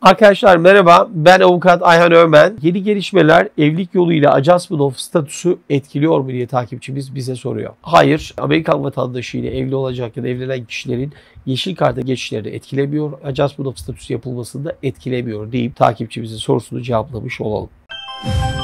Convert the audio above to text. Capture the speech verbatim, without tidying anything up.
Arkadaşlar merhaba, ben avukat Ayhan Öğmen. Yeni gelişmeler evlilik yoluyla Adjustment of statüsü etkiliyor mu diye takipçimiz bize soruyor. Hayır, Amerikan vatandaşı ile evli olacak ya da evlenen kişilerin yeşil karta geçişlerini etkilemiyor. Adjustment of statüsü yapılmasını da etkilemiyor deyip takipçimizin sorusunu cevaplamış olalım.